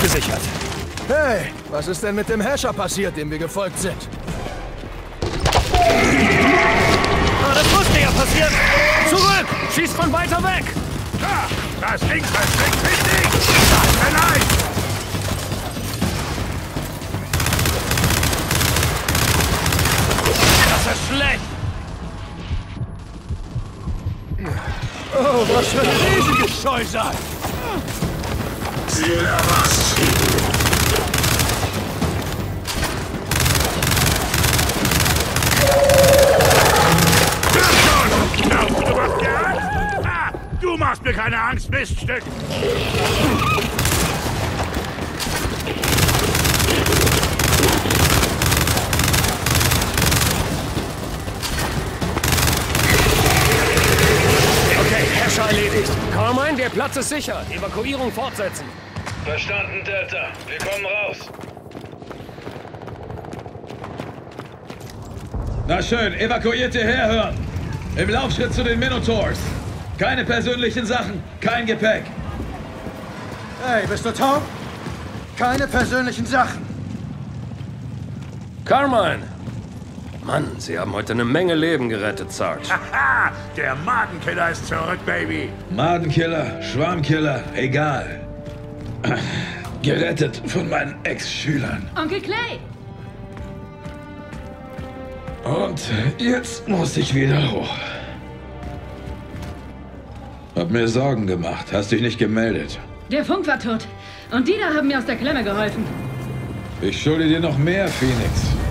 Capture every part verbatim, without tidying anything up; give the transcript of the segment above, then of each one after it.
abgesichert. Hey, was ist denn mit dem Herrscher passiert, dem wir gefolgt sind? Ah, das musste ja passieren! Zurück! Schießt von weiter weg! Da! Das Ding versteckt mich nicht! Das allein! Das ist schlecht! Oh, was für ein riesiges Scheusal! Ziel erfasst! Du machst mir keine Angst, Miststück! Okay, Herrscher erledigt. Carmine, der Platz ist sicher. Evakuierung fortsetzen. Verstanden, Delta. Wir kommen raus. Na schön, Evakuierte herhören. Im Laufschritt zu den Minotaurs. Keine persönlichen Sachen, kein Gepäck. Hey, bist du taub? Keine persönlichen Sachen. Carmine! Mann, Sie haben heute eine Menge Leben gerettet, Sarge. Haha! Der Madenkiller ist zurück, Baby! Madenkiller, Schwarmkiller, egal. Gerettet von meinen Ex-Schülern. Onkel Clay! Und jetzt muss ich wieder hoch. Hab mir Sorgen gemacht. Hast dich nicht gemeldet. Der Funk war tot. Und die da haben mir aus der Klemme geholfen. Ich schulde dir noch mehr, Phoenix.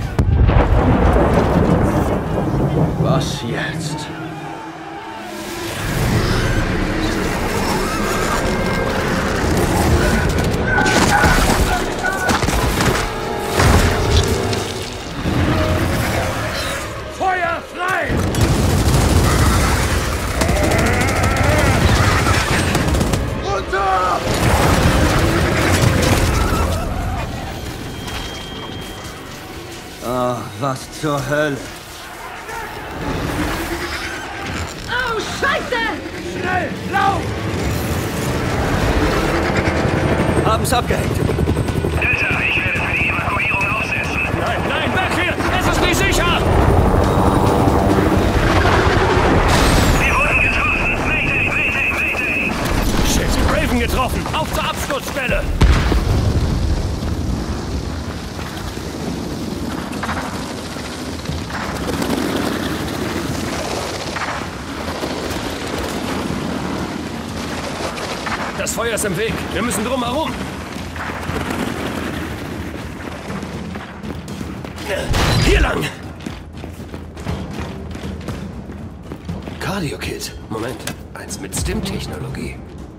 Was jetzt? Feuer frei! Runter! Ah, was zur Hölle? Oh, Scheiße! Schnell, lauf! Haben's abgehängt. Delta, ich werde für die Evakuierung aussetzen. Nein, nein, weg hier! Es ist nicht sicher! Wir wurden getroffen! Mayday, Mayday, Mayday! Shit, Raven getroffen! Auf zur Absturzstelle! Das Feuer ist im Weg. Wir müssen drum herum. Hier lang! Cardio-Kit. Moment. Eins mit Stim-Technologie.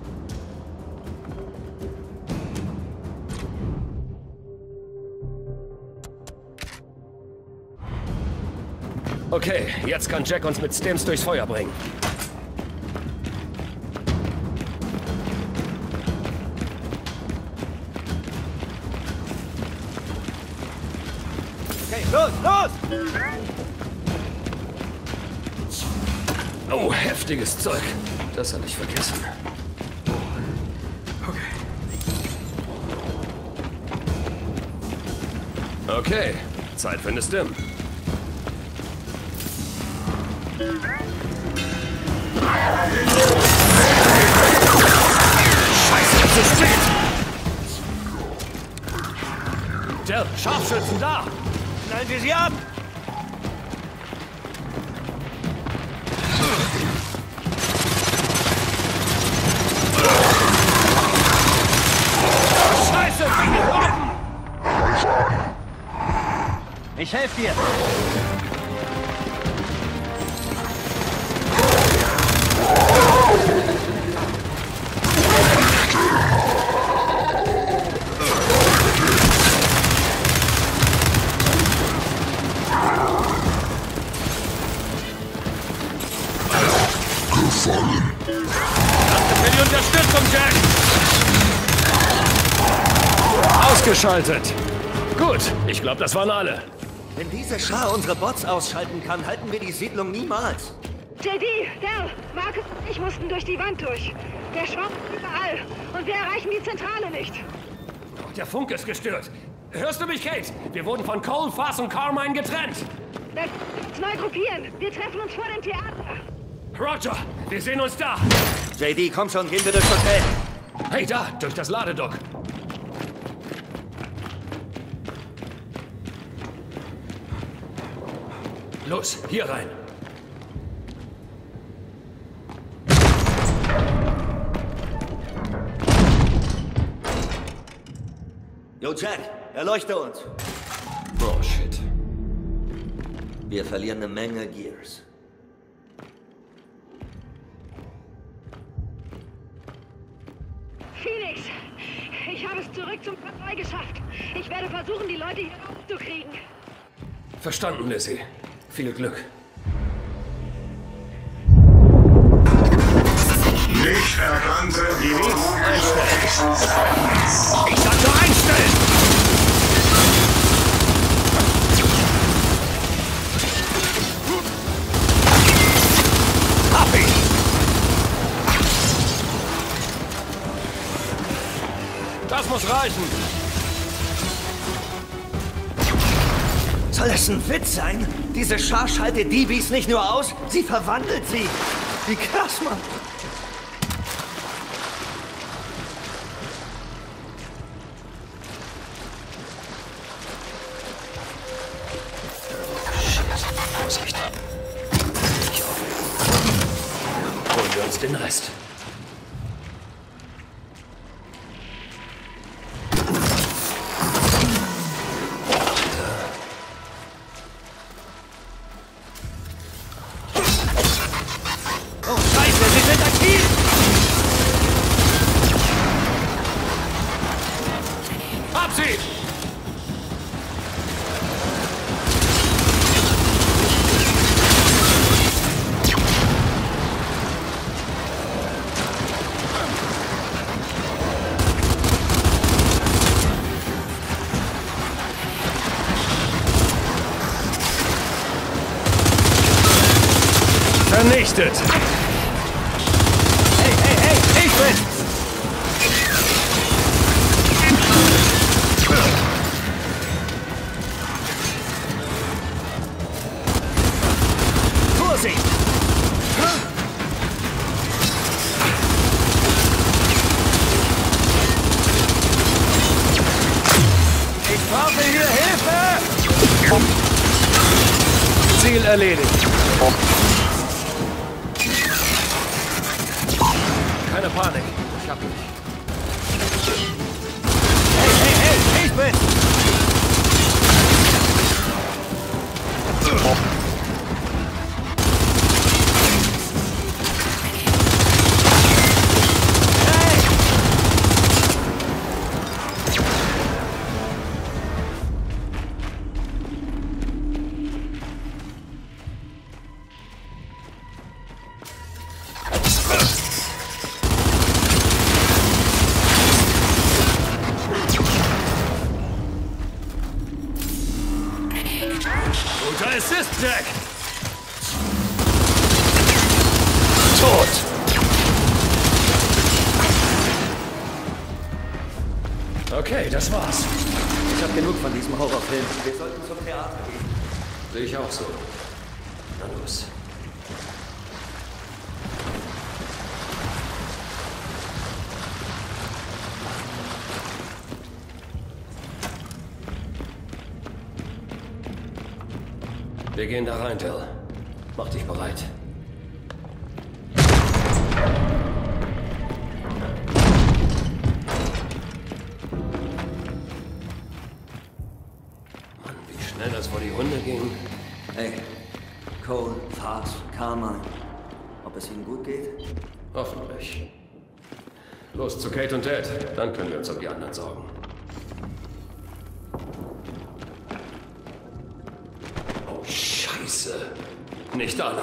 Okay, jetzt kann Jack uns mit Stims durchs Feuer bringen. Los, los! Oh, heftiges Zeug. Das hatte ich vergessen. Okay. Okay, Zeit für eine Stim. Scheiße, zu spät! Der Scharfschützen da! Knallen Sie sie ab! Scheiße, viele Waffen! Ich helfe dir! Danke für die Unterstützung, Jack! Ausgeschaltet. Gut, ich glaube, das waren alle. Wenn diese Schar unsere Bots ausschalten kann, halten wir die Siedlung niemals. J D, Dell, Marcus und ich mussten durch die Wand durch. Der Schwarm ist überall und wir erreichen die Zentrale nicht. Der Funk ist gestört. Hörst du mich, Kate? Wir wurden von Cole, Fass und Carmine getrennt. Das neu gruppieren. Wir treffen uns vor dem Theater. Roger, wir sehen uns da. J D, komm schon, gehen wir durchs Hotel. Hey, da, durch das Ladedock. Los, hier rein. Yo, Jack, erleuchte uns. Oh, shit. Wir verlieren eine Menge Gears. Phoenix, ich habe es zurück zum Konvoi geschafft. Ich werde versuchen, die Leute hier rauszukriegen. Verstanden, Lizzie. Viel Glück. Nicht erkannte Viren einstellen. Ich sagte einstellen! Hab ich! Das muss reichen. Soll das ein Witz sein? Diese Schar schaltet D Bs nicht nur aus, sie verwandelt sie. Wie krass, Mann. Vorsicht. Ich hoffe. Holen wir uns den Rest. Oh, Scheiße, sie sind aktiv! Hab sie! Vernichtet! Hey, hey, hey, ich bin! Vorsicht! Ich brauche hier Hilfe! Ziel erledigt. Keine Panik. Ich hab dich. Hey, hey, hey, ich bin! Guter Assist, Jack! Tot! Okay, das war's. Ich hab genug von diesem Horrorfilm. Wir sollten zum Theater gehen. Sehe ich auch so. Na los. Wir gehen da rein, Till. Mach dich bereit. Mann, wie schnell das vor die Hunde ging. Hey, Cole, Fass, Carmine. Ob es ihnen gut geht? Hoffentlich. Los zu Kate und Dad. Dann können wir uns um die anderen sorgen. Oh, Scheiße. Nicht alle.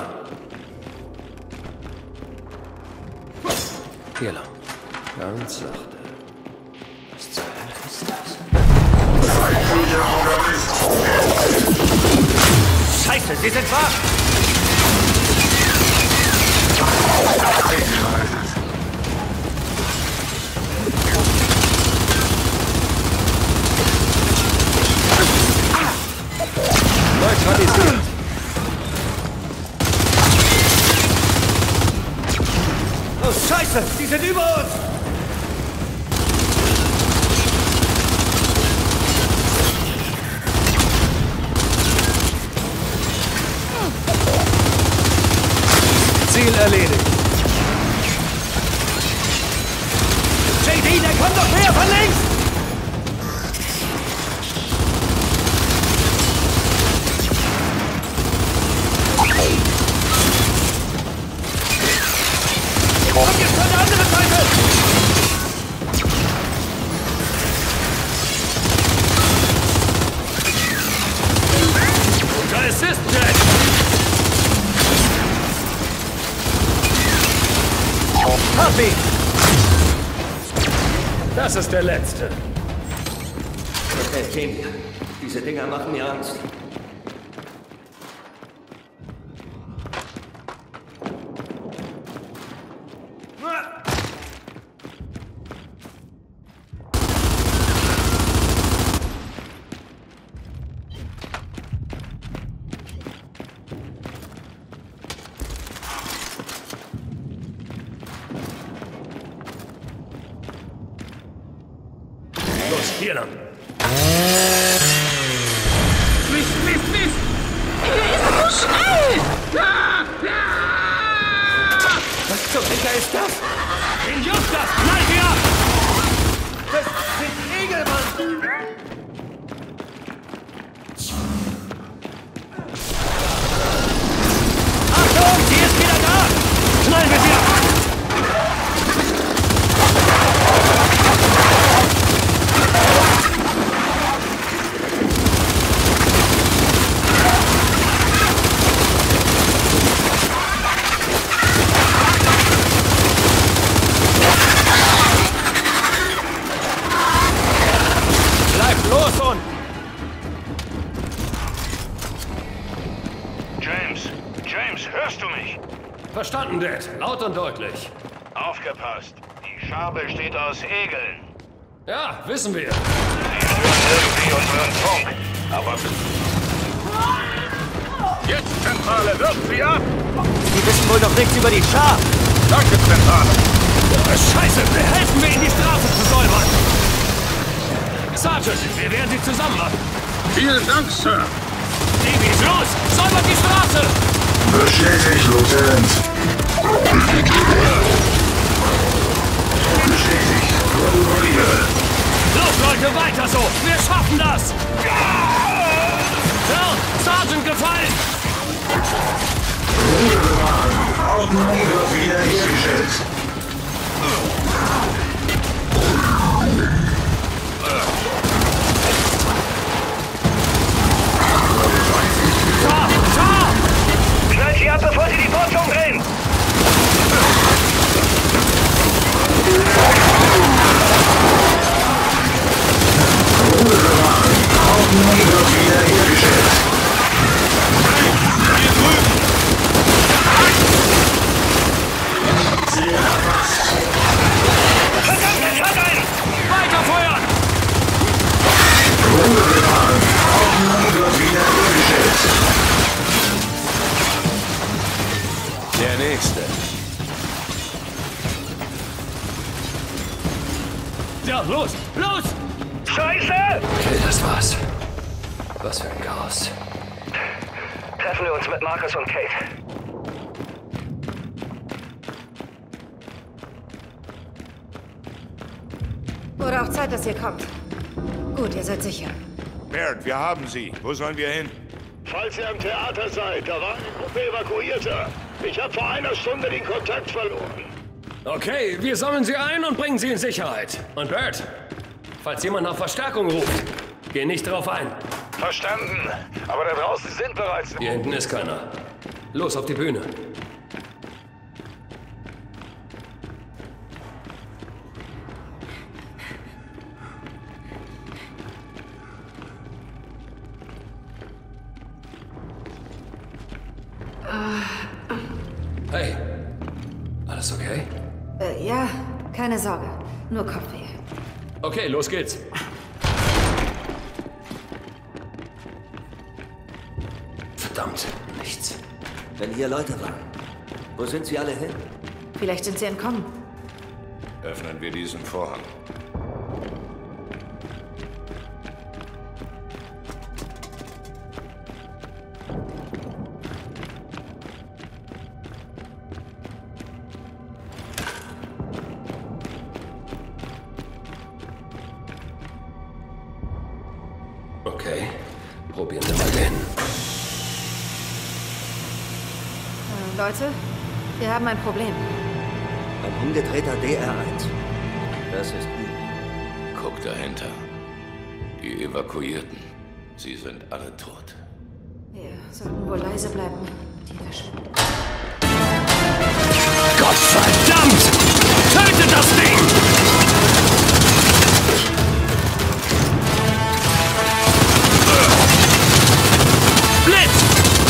Hier lang. Ganz sachte. Was zur Hölle ist das? Scheiße, sie sind wach! sind über uns! Ziel erledigt. J D, der kommt doch her von links! Kommt jetzt von der anderen Seite! Guter Assist, Jack! Happy! Das ist der letzte. Okay, Team. Diese Dinger machen mir Angst. Los, hier lang. Mist, Mist, Mist! Er ist so schnell! Ah, ah. Was zum Henker ist das? In Justas! Knall sie ab! Das sind Egel, Mann! Achtung, sie ist wieder da! Knallen wir sie ab! Verstanden, Dad. Laut und deutlich. Aufgepasst. Die Schar besteht aus Egeln. Ja, wissen wir. Sie stören irgendwie unseren Funk. Aber... Jetzt, Zentrale, wirft sie ab! Die wissen wohl noch nichts über die Schar. Danke, Zentrale! Scheiße, wir helfen mir, in die Straße zu säubern. Sergeant, wir werden sie zusammen machen. Vielen Dank, Sir! Davies, los! Säubert die Straße! Bestätigt, Lieutenant. Bestätigt. Kontrolliere. Los, Leute, weiter so! Wir schaffen das! Sir, Sergeant gefallen! Ruhe bewahren. Ordnung wird wiederhergestellt. Tar! Tar! Knallt sie ab, bevor sie die Portion drehen! Ruhe bewahren. Ordnung wird wiederhergestellt. Hier drüben! Sehr erfasst. Verdammt, es hat einen! Weiter feuern! Ruhe bewahren. Ordnung wird wiederhergestellt. Der nächste. Ja, los! Los! Scheiße! Okay, das war's. Was für ein Chaos. Treffen wir uns mit Marcus und Kate. Wurde auch Zeit, dass ihr kommt. Gut, ihr seid sicher. Baird, wir haben sie. Wo sollen wir hin? Falls ihr am Theater seid, da war eine Gruppe Evakuierter. Ich habe vor einer Stunde den Kontakt verloren. Okay, wir sammeln sie ein und bringen sie in Sicherheit. Und Bert, falls jemand nach Verstärkung ruft, geh nicht drauf ein. Verstanden. Aber da draußen sind bereits... Hier hinten ist keiner. Los auf die Bühne. Hey, alles okay? Äh, ja, keine Sorge. Nur Kopfweh. Okay, los geht's. Verdammt, nichts. Wenn hier Leute waren, wo sind sie alle hin? Vielleicht sind sie entkommen. Öffnen wir diesen Vorhang. Okay, probieren wir mal den. Äh, Leute, wir haben ein Problem. Ein umgedrehter D R eins. Das ist gut. Guck dahinter. Die Evakuierten. Sie sind alle tot. Wir sollten wohl leise bleiben. Die verschwinden. Gottverdammt! Tötet das Ding! Blitz!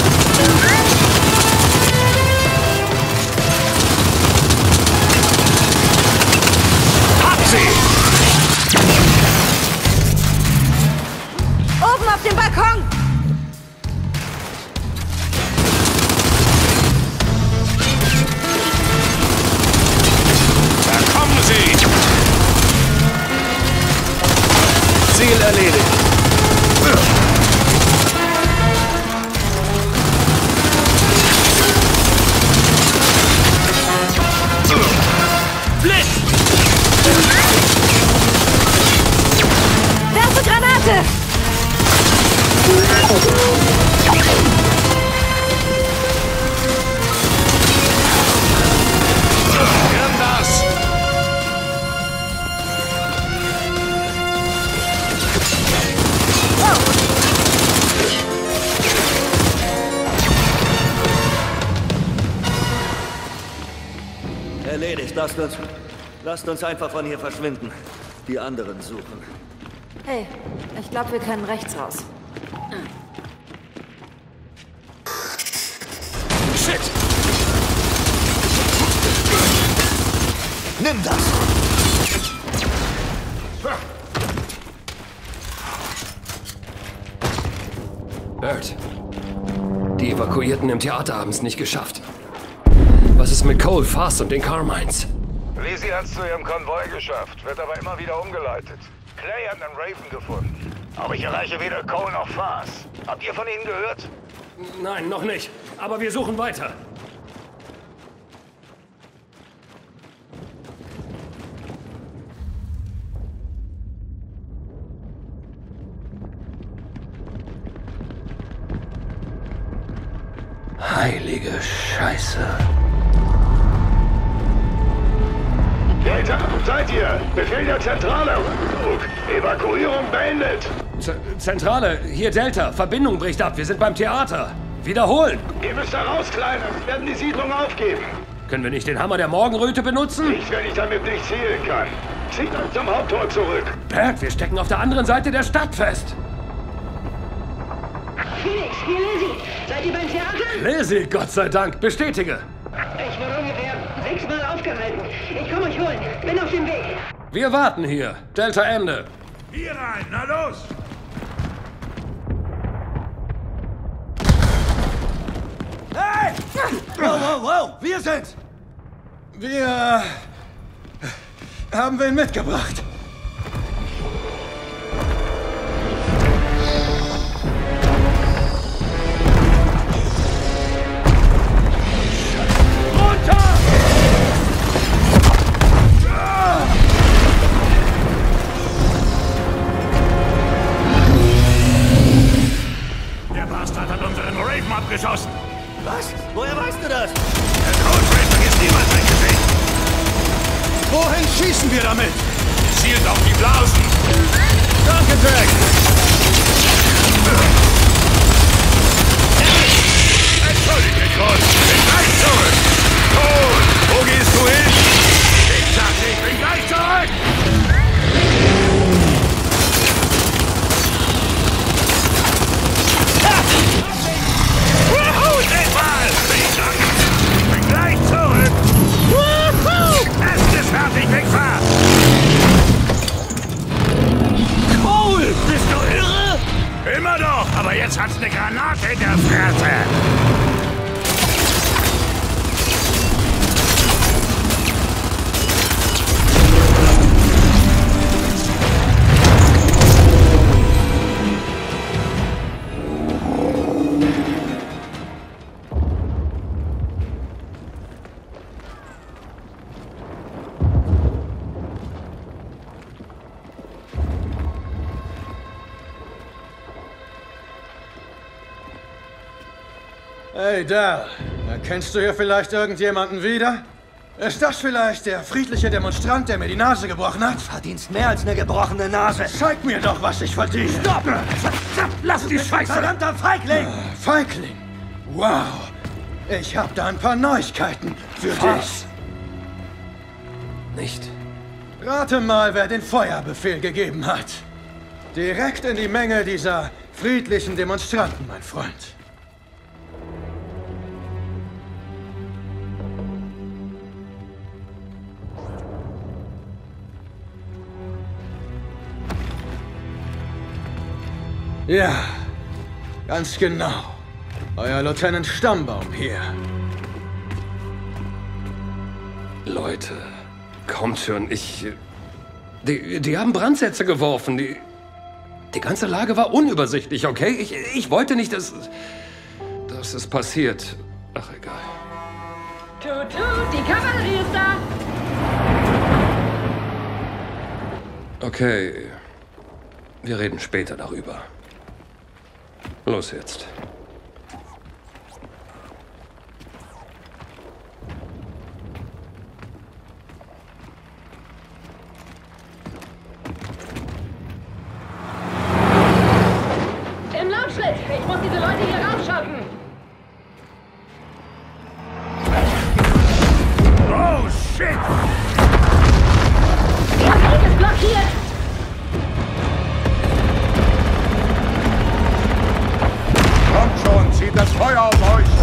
Hab sie! Oben auf dem Balkon! Da kommen sie! Ziel erledigt. Blitz! Werfe Granate! Nimm das! Erledigt. Lasst uns, lasst uns einfach von hier verschwinden. Die anderen suchen. Hey, ich glaube, wir können rechts raus. Shit! Nimm das! Bert, die Evakuierten im Theater haben es nicht geschafft. Was ist mit Cole, Fast und den Carmines? Lizzie hat's zu ihrem Konvoi geschafft, wird aber immer wieder umgeleitet. Clay hat einen Raven gefunden. Aber ich erreiche weder Cole noch Fast. Habt ihr von ihnen gehört? Nein, noch nicht. Aber wir suchen weiter. Heilige Scheiße. Delta, seid ihr? Befehl der Zentrale. Rückzug. Evakuierung beendet. Z Zentrale, hier Delta. Verbindung bricht ab. Wir sind beim Theater. Wiederholen. Ihr müsst da raus, Kleiner. Wir werden die Siedlung aufgeben. Können wir nicht den Hammer der Morgenröte benutzen? Nicht, wenn ich damit nicht zielen kann. Zieht euch zum Haupttor zurück. Bert, wir stecken auf der anderen Seite der Stadt fest. Phoenix, hier Lizzie. Seid ihr beim Theater? Lizzie, Gott sei Dank. Bestätige. Ich wurde ungefähr sechsmal aufgehalten. Ich komme euch holen. Bin auf dem Weg. Wir warten hier. Delta Ende. Hier rein, na los! Hey! Wow, wow, wow! Wir sind's! Wir haben wen mitgebracht. Abgeschossen. Was? Woher weißt du das? Der Cold Raven ist niemals ein Gesicht. Wohin schießen wir damit? Zielt auf die Blasen. Danke, Jack. Entschuldige, Cold. Ich bin gleich zurück. Cold, wo gehst du hin? Ich sagte, ich bin gleich zurück. Ich bin gleich zurück! Es ist fertig, Wegfahr! Cool! Bist du irre? Immer doch, aber jetzt hat's eine Granate in der Fresse! Hey, Dal, erkennst du hier vielleicht irgendjemanden wieder? Ist das vielleicht der friedliche Demonstrant, der mir die Nase gebrochen hat? Verdienst mehr als eine gebrochene Nase. Zeig mir doch, was ich verdiene. Stopp! Lass die Scheiße! Verdammter Feigling! Feigling? Wow. Ich hab da ein paar Neuigkeiten für dich. Nicht. Rate mal, wer den Feuerbefehl gegeben hat. Direkt in die Menge dieser friedlichen Demonstranten, mein Freund. Ja, ganz genau. Euer Lieutenant Stammbaum hier. Leute, kommt schon, ich... Die, die haben Brandsätze geworfen, die... Die ganze Lage war unübersichtlich, okay? Ich, ich wollte nicht, dass... dass es passiert. Ach, egal. Tut, tut, die Kavallerie ist da! Okay. Wir reden später darüber. Los jetzt. Im Laufschritt! Ich muss diese Leute hier raufschaffen! Oh, shit! Der Weg ist blockiert! Kommt schon, zieht das Feuer auf euch!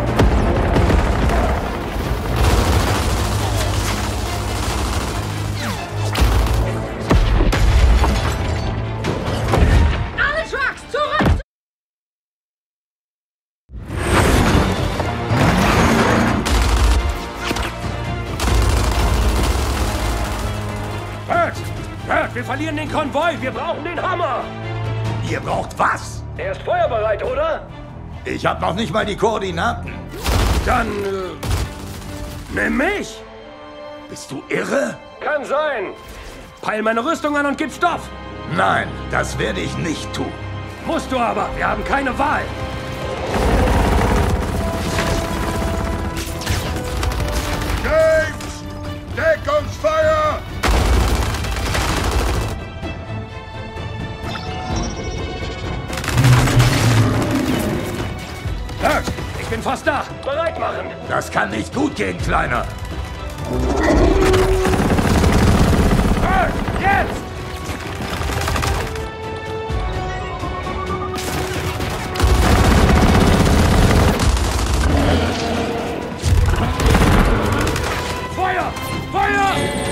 Alle Trucks, zurück! Bert! Bert, wir verlieren den Konvoi! Wir brauchen den Hammer! Ihr braucht was? Er ist feuerbereit, oder? Ich hab noch nicht mal die Koordinaten. Dann, äh, nimm mich! Bist du irre? Kann sein. Peil meine Rüstung an und gib Stoff. Nein, das werde ich nicht tun. Musst du aber. Wir haben keine Wahl. James! Deckungsfeuer! Bert, ich bin fast da. Bereit machen. Das kann nicht gut gehen, Kleiner. Bert, jetzt! Feuer! Feuer!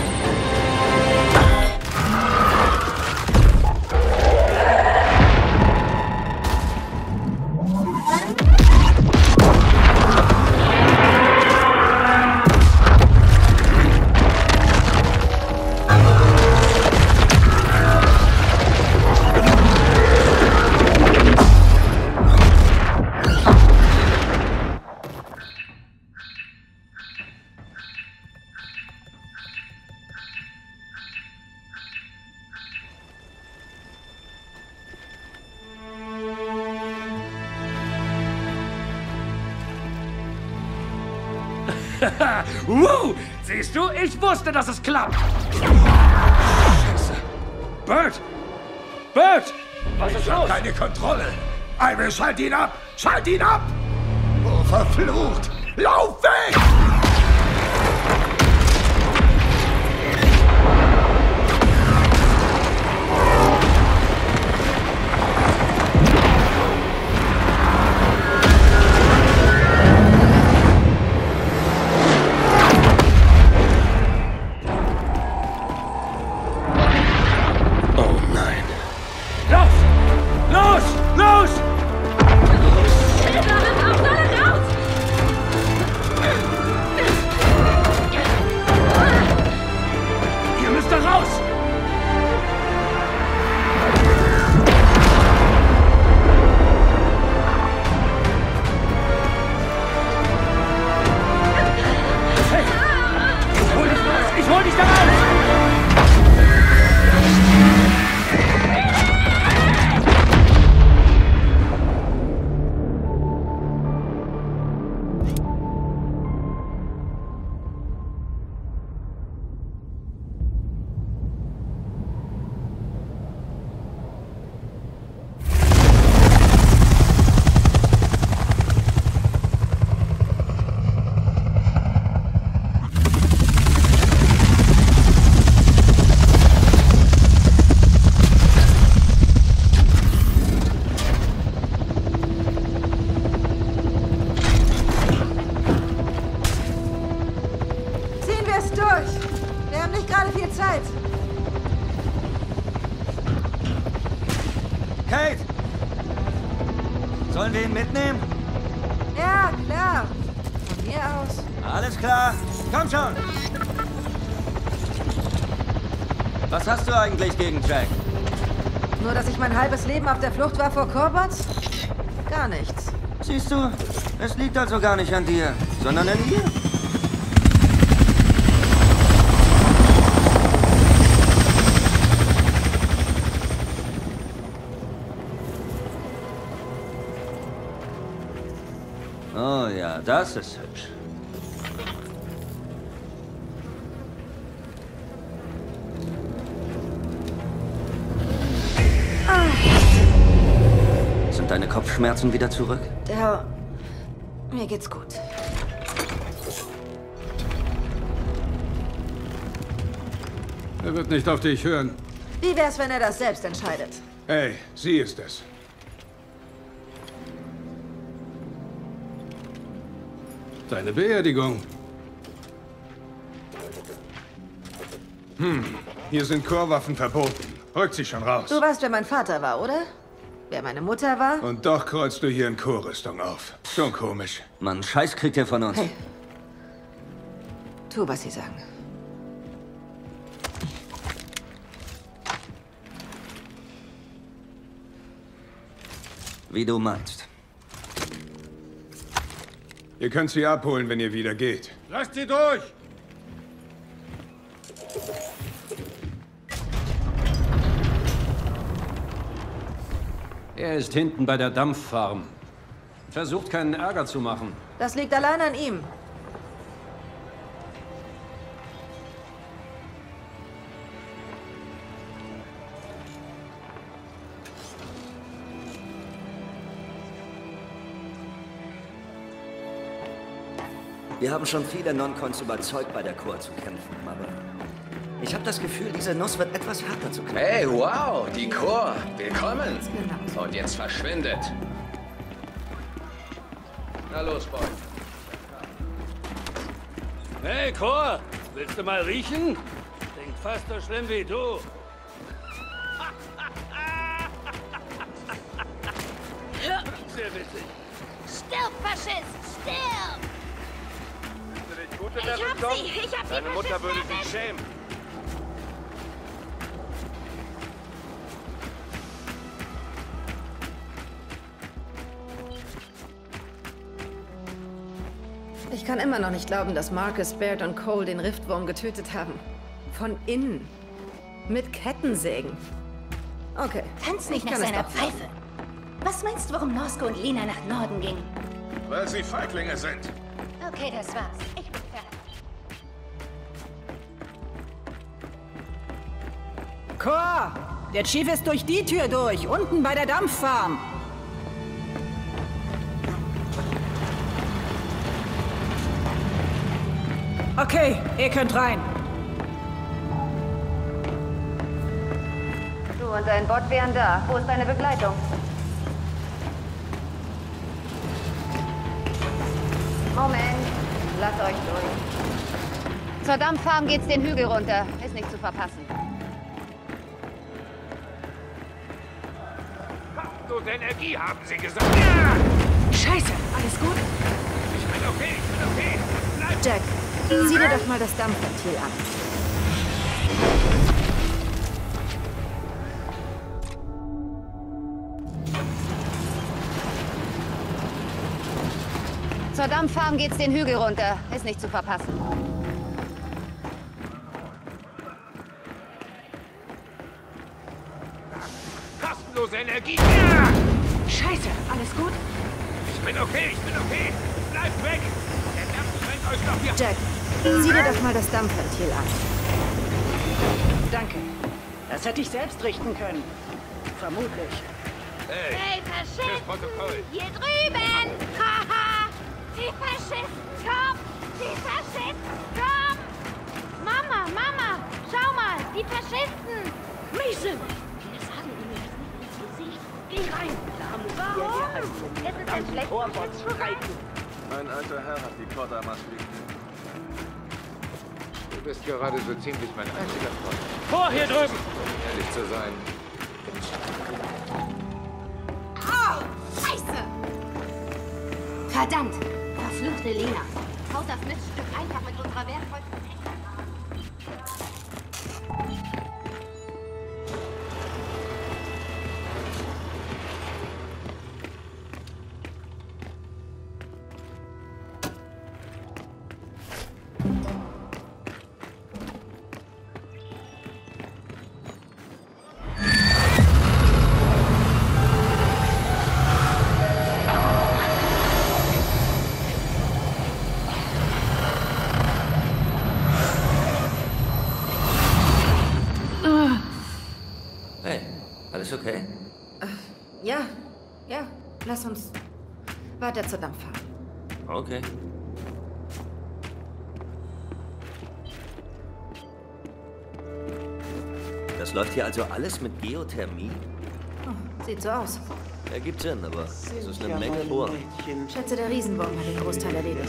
Wow! Siehst du? Ich wusste, dass es klappt! Scheiße! Bert! Bert! Was ist Ich hab los? keine Kontrolle. Iris, schalt ihn ab! Schalt ihn ab! Oh, verflucht! Lauf weg! Oh nein. Los! Los! Los! Auf, raus! Kate! Sollen wir ihn mitnehmen? Ja, klar. Von mir aus. Alles klar. Komm schon! Was hast du eigentlich gegen Jack? Nur, dass ich mein halbes Leben auf der Flucht war vor Corbots? Gar nichts. Siehst du, es liegt also gar nicht an dir, sondern an ihr. Oh ja, das ist hübsch. Sind deine Kopfschmerzen wieder zurück? Der... Mir geht's gut. Er wird nicht auf dich hören. Wie wär's, wenn er das selbst entscheidet? Hey, sie ist es. Deine Beerdigung. Hm, hier sind Chorwaffen verboten. Rück sie schon raus. Du weißt, wer mein Vater war, oder? Wer meine Mutter war? Und doch kreuzt du hier in Chorrüstung auf. Schon komisch. Mann, Scheiß kriegt ihr von uns. Hey. Tu, was sie sagen. Wie du meinst. Ihr könnt sie abholen, wenn ihr wieder geht. Lasst sie durch! Er ist hinten bei der Dampffarm. Versucht keinen Ärger zu machen. Das liegt allein an ihm. Wir haben schon viele Non-Cons überzeugt, bei der Chor zu kämpfen, aber ich habe das Gefühl, diese Nuss wird etwas härter zu knacken. Hey, wow, die Chor. Willkommen. Und jetzt verschwindet. Na los, Boy. Hey, Chor, willst du mal riechen? Klingt fast so schlimm wie du. Sehr witzig. Stirb, Faschist, stirb! Gute Ich hab sie! Ich hab Deine die Mutter würde Faschisten sich schämen. Ich kann immer noch nicht glauben, dass Marcus, Baird und Cole den Riftwurm getötet haben. Von innen. Mit Kettensägen. Okay. Tanz nicht ich nach kann es seiner doch Pfeife. Was meinst du, warum Norsko und Lena nach Norden gingen? Weil sie Feiglinge sind. Okay, das war's. Ich bin fertig. Chor! Der Chief ist durch die Tür durch, unten bei der Dampffarm. Okay, ihr könnt rein. Du und dein Bot wären da. Wo ist deine Begleitung? Moment. Lasst euch durch. Zur Dampffarm geht's den Hügel runter. Ist nicht zu verpassen. Und Energie, haben sie gesagt. Ja! Scheiße, alles gut? Ich bin okay, ich bin okay. Bleib. Jack, sieh dir doch mal das Dampfventil an. Zur Dampffarm geht's den Hügel runter. Ist nicht zu verpassen. Kostenlose Energie. Ja! Scheiße, alles gut? Ich bin okay, ich bin okay. Bleibt weg. Der Dampf brennt euch doch hier. Jack, sieh dir doch mal das Dampfventil an. Danke. Das hätte ich selbst richten können. Vermutlich. Hey, Hey, fürs Faschisten! Protokoll. Hier drüben! Haha! Die Faschisten kommen! Die Faschisten kommen! Mama, Mama! Schau mal! Die Faschisten! Mason! Wir sagen ihnen das nicht ins Gesicht. Geh rein! Warum? Es ist ein schlechtes Schreiten. Mein alter Herr hat die Chor damals fliegen. Du bist gerade so ziemlich mein einziger Freund. Vor hier drüben! Um ehrlich zu sein. Verdammt! Verfluchte Lena. Haut das Miststück einfach mit unserer wertvollsten Technik ab. Alles okay? Äh, ja, ja. Lass uns weiter zur Dampf fahren. Okay. Das läuft hier also alles mit Geothermie? Oh, sieht so aus. Ergibt Sinn, aber es ist eine Menge Bohr. Schätze, der Riesenwurm hat den Großteil erledigt.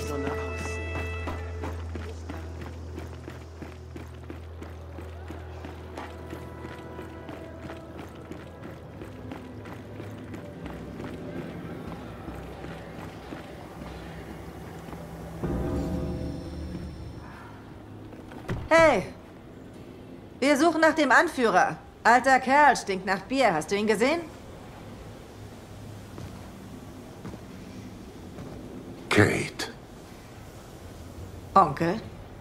Hey! Wir suchen nach dem Anführer. Alter Kerl, stinkt nach Bier. Hast du ihn gesehen? Kate. Onkel?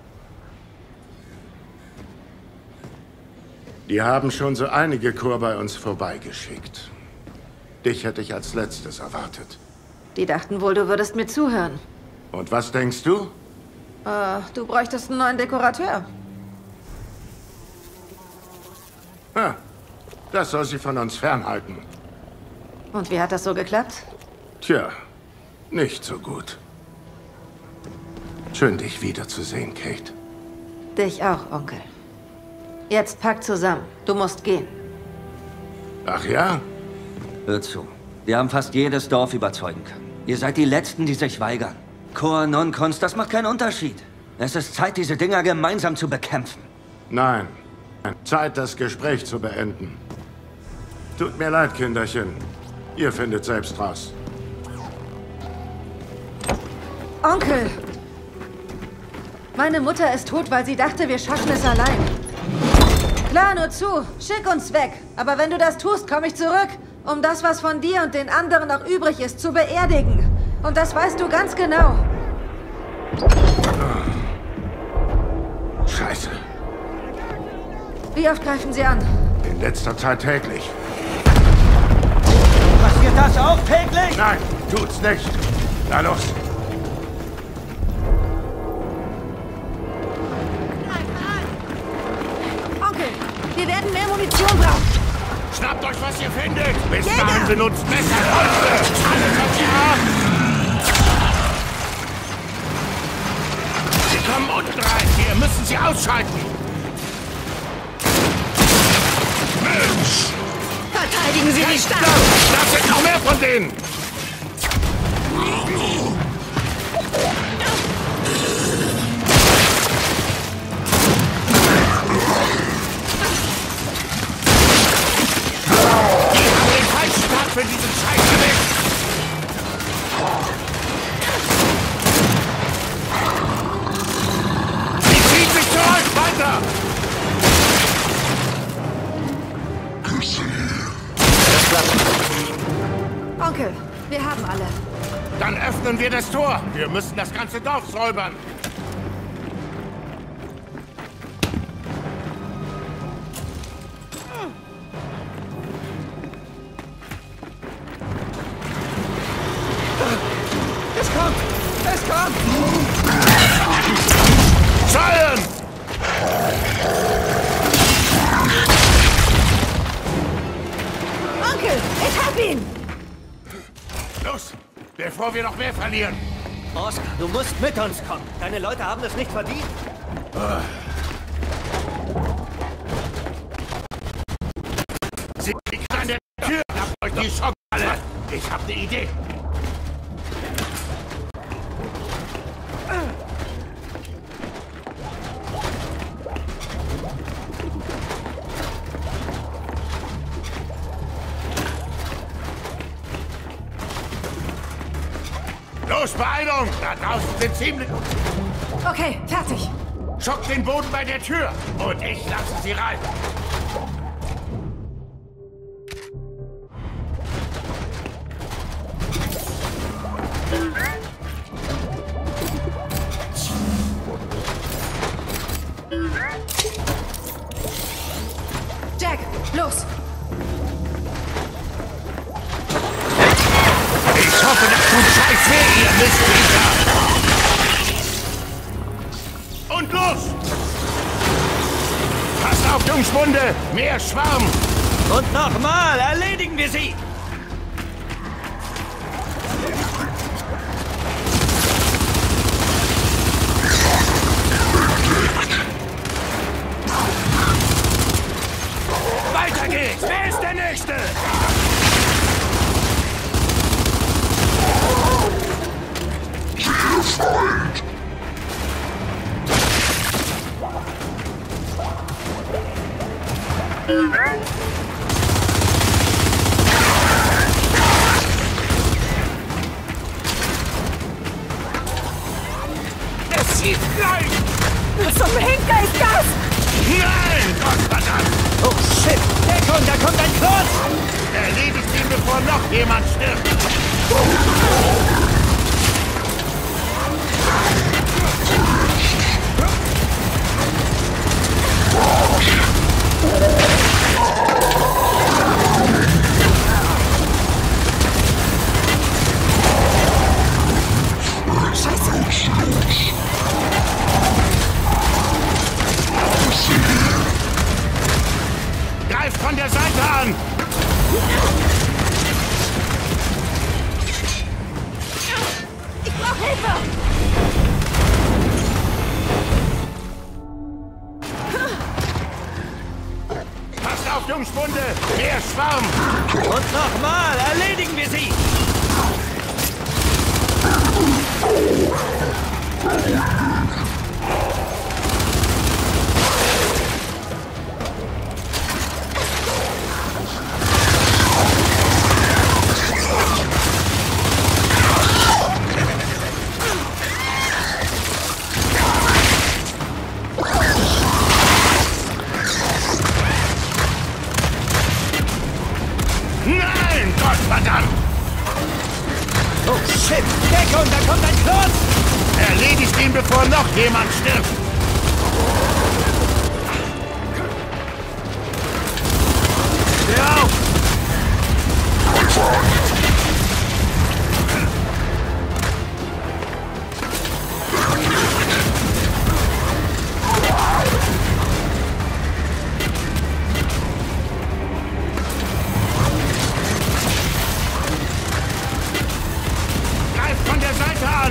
Die haben schon so einige Chor bei uns vorbeigeschickt. Dich hätte ich als letztes erwartet. Die dachten wohl, du würdest mir zuhören. Und was denkst du? Äh, du bräuchtest einen neuen Dekorateur. Ha, das soll sie von uns fernhalten. Und wie hat das so geklappt? Tja, nicht so gut. Schön, dich wiederzusehen, Kate. Dich auch, Onkel. Jetzt pack zusammen. Du musst gehen. Ach ja? Hör zu. Wir haben fast jedes Dorf überzeugen können. Ihr seid die Letzten, die sich weigern. Chor, Non-Cons, das macht keinen Unterschied. Es ist Zeit, diese Dinger gemeinsam zu bekämpfen. Nein. Zeit, das Gespräch zu beenden. Tut mir leid, Kinderchen. Ihr findet selbst raus. Onkel! Meine Mutter ist tot, weil sie dachte, wir schaffen es allein. Klar, nur zu. Schick uns weg. Aber wenn du das tust, komme ich zurück, um das, was von dir und den anderen noch übrig ist, zu beerdigen. Und das weißt du ganz genau. Scheiße. Wie oft greifen sie an? In letzter Zeit täglich. Passiert das auch täglich? Nein, tut's nicht. Na los. Onkel, wir werden mehr Munition brauchen. Schnappt euch, was ihr findet. Bis dahin benutzt Messer, Holze. Alles, was ihr habt. Sie kommen unten rein. Wir müssen sie ausschalten. Mensch! Verteidigen Sie die Stadt! Da sind noch mehr von denen! Die haben den falschen Tag für diesen Scheiß erwischt! Sie ziehen sich zurück! Weiter! Onkel, wir haben alle. Dann öffnen wir das Tor. Wir müssen das ganze Dorf säubern. Es kommt! Es kommt! Fallen! Onkel, ich hab ihn! Los, bevor wir noch mehr verlieren. Oscar, du musst mit uns kommen. Deine Leute haben es nicht verdient. Sie liegt an der Tür. Schnappt euch die Schockballe. Ich hab eine Idee. Los, Los, Beeilung! Da draußen sind ziemlich... Okay, fertig. Schock den Boden bei der Tür und ich lasse sie rein. Jack, los! Ich hoffe, das tut scheiß weh, ihr Mistwiecher! Und los! Passt auf, Jungspunde! Mehr Schwarm! Und nochmal, erledigen wir sie! Weiter geht's! Wer ist der Nächste? Es zieht gleich! Zum Henker ist das! Nein! Gottverdammt! Oh shit! Deckung, da kommt ein Klotz! Erledigt ihn, bevor noch jemand stirbt! Greift von der Seite an! Ich brauche Hilfe! Passt auf, Jungspunde! Mehr Schwarm! Und nochmal, erledigen wir sie! Nein! Gottverdammt! Oh shit! Deckung, da kommt ein Klotz! Erledigt ihn, bevor noch jemand stirbt! Steh auf! Greift von der Seite an!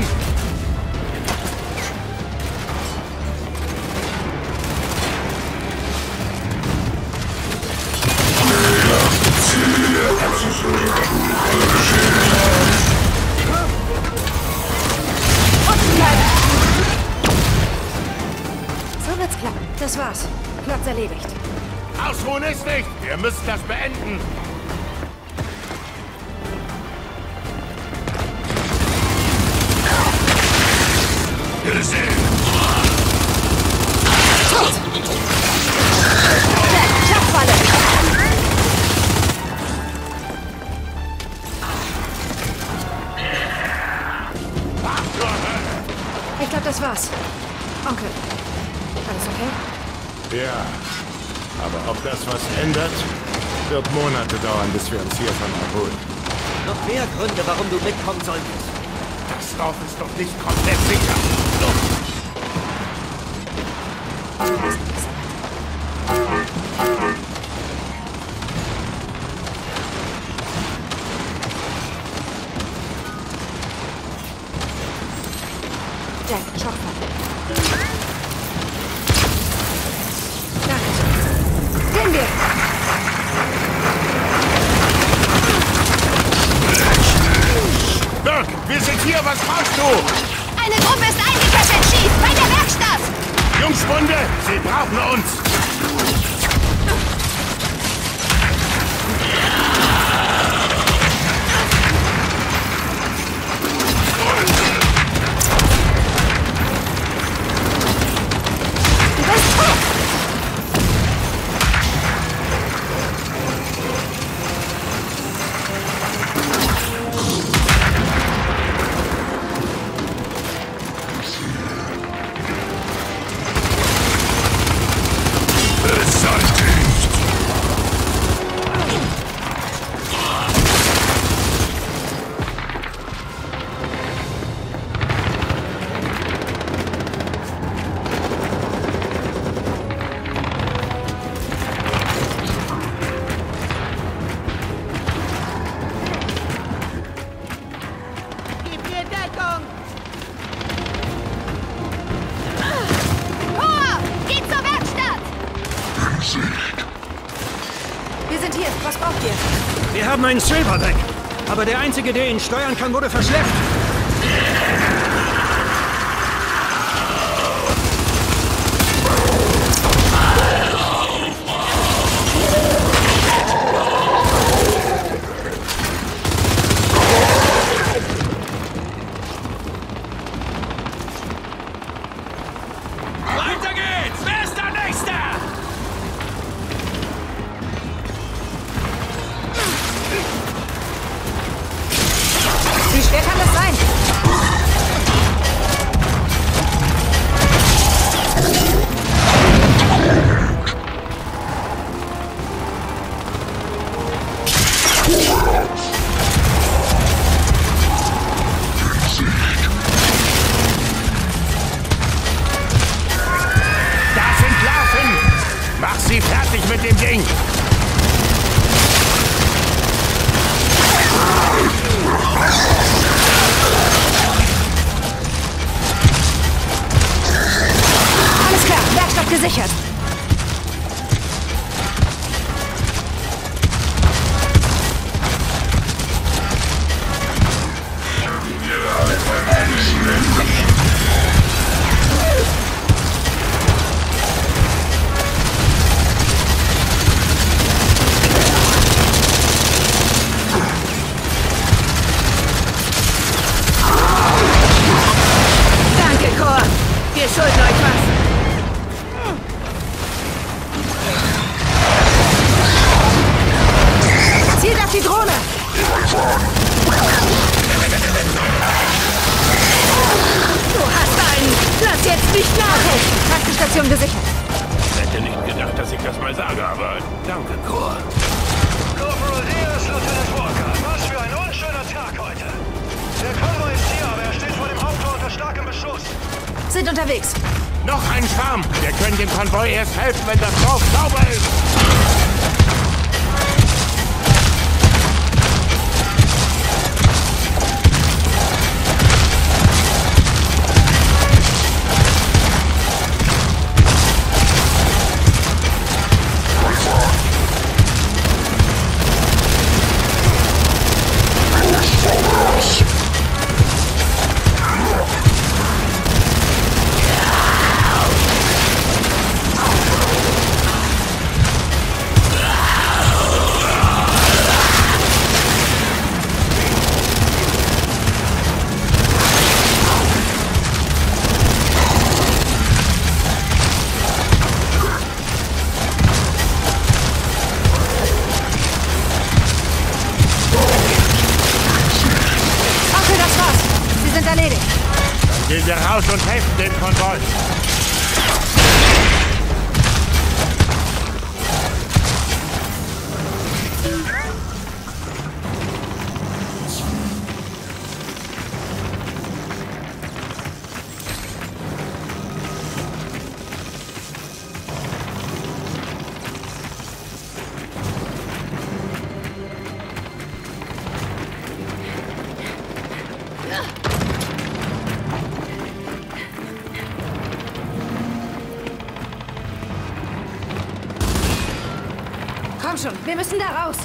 So wird's klappen. Das war's. Platz erledigt. Ausruhen ist nicht! Wir müssen das beenden! Jack, Schaffalle! Ich glaube, das war's. Onkel, alles okay? Ja, aber ob das was ändert, wird Monate dauern, bis wir uns hiervon erholen. Noch mehr Gründe, warum du mitkommen solltest. Das Dorf ist doch nicht komplett sicher. Los! Jack, Schockfalle. Danke. Gehen wir! Dirk, wir sind hier, was brauchst du? Eine Gruppe ist eingekesselt, Chief, bei der Werkstatt! Jungspunde, sie brauchen uns! haben einen Silverback. Aber der Einzige, der ihn steuern kann, wurde verschleppt. Weiter geht's! Wer ist der Nächste? Wie schwer kann das sein? Da sind Larven! Mach sie fertig mit dem Ding! Alles klar, Werkstatt gesichert. Danke, Cor. Wir schulden euch was. Zielt auf die Drohne! Du hast einen! Lass jetzt nicht nach! Krankenstation gesichert. Hätte nicht gedacht, dass ich das mal sage, aber danke, Cor. Corporal, hier ist Lieutenant Walker. Was für ein unschöner Tag heute. Der Konvoi ist hier, aber er steht vor dem Haupttor unter starkem Beschuss. Sind unterwegs. Noch ein Schwarm! Wir können dem Konvoi erst helfen, wenn das Dorf sauber ist! Okay, das war's. Sie sind erledigt. Dann gehen wir raus und helfen dem Konvoi. Komm schon, wir müssen da raus.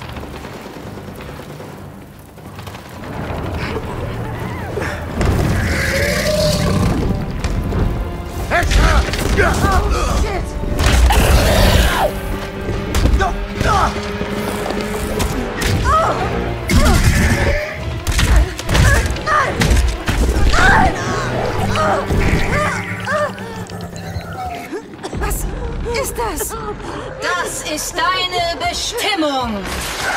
Oh, shit! Oh! Nein! Nein! Was ist das? Das ist deine Bestimmung.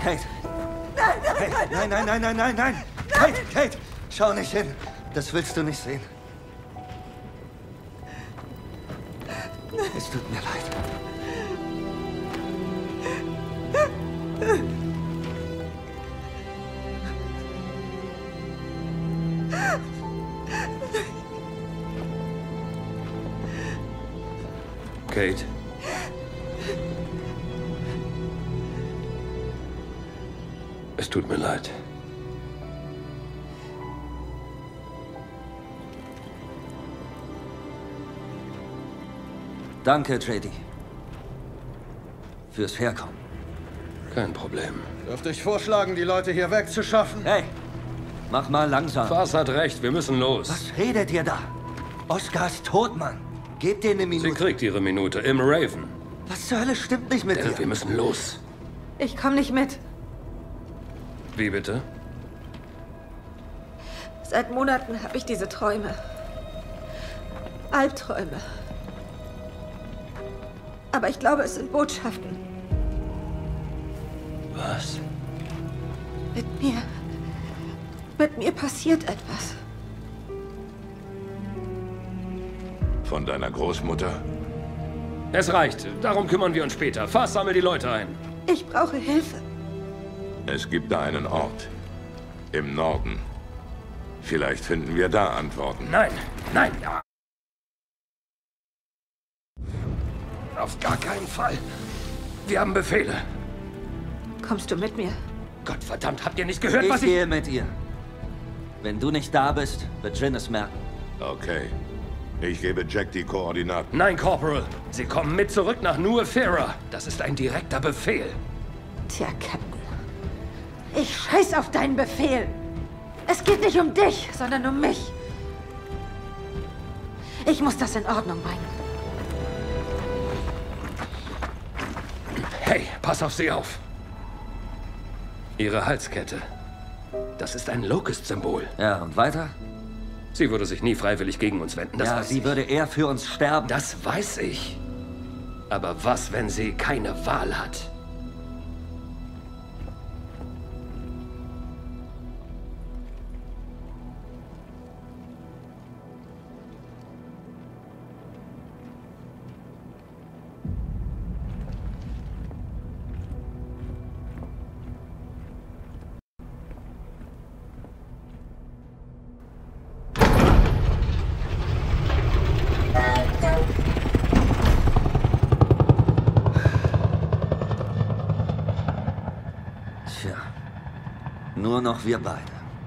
Kate. Nein, nein, Kate, nein, nein, nein, nein, nein, nein, nein. Kate, Kate, schau nicht hin. Das willst du nicht sehen. Es tut mir leid. Kate. Es tut mir leid. Danke, J D. Fürs Herkommen. Kein Problem. Dürfte ich vorschlagen, die Leute hier wegzuschaffen? Hey, mach mal langsam. Fars hat recht, wir müssen los. Was redet ihr da? Oscar ist tot, Mann. Gebt ihr eine Minute. Sie kriegt ihre Minute im Raven. Was zur Hölle stimmt nicht mit Denn dir? wir müssen los. Ich komm nicht mit. Wie bitte? Seit Monaten habe ich diese Träume. Albträume. Aber ich glaube, es sind Botschaften. Was? Mit mir... Mit mir passiert etwas. Von deiner Großmutter? Es reicht. Darum kümmern wir uns später. Fars, sammel die Leute ein. Ich brauche Hilfe. Es gibt da einen Ort. Im Norden. Vielleicht finden wir da Antworten. Nein, nein, ja. Auf gar keinen Fall. Wir haben Befehle. Kommst du mit mir? Gottverdammt, habt ihr nicht gehört, ich was ich... gehe mit ihr. Wenn du nicht da bist, wird Jin es merken. Okay. Ich gebe Jack die Koordinaten. Nein, Corporal. Sie kommen mit zurück nach New Ephyra. Das ist ein direkter Befehl. Tja, Captain. Ich scheiß auf deinen Befehl. Es geht nicht um dich, sondern um mich. Ich muss das in Ordnung bringen. Hey, pass auf sie auf. Ihre Halskette. Das ist ein Locust-Symbol. Ja, und weiter? Sie würde sich nie freiwillig gegen uns wenden, das ja, weiß sie ich. würde eher für uns sterben. Das weiß ich. Aber was, wenn sie keine Wahl hat? Nur noch wir beide.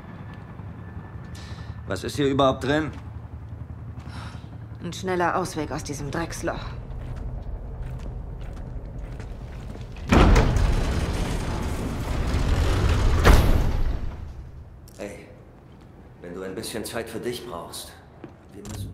Was ist hier überhaupt drin? Ein schneller Ausweg aus diesem Drecksloch. Hey, wenn du ein bisschen Zeit für dich brauchst, wir müssen...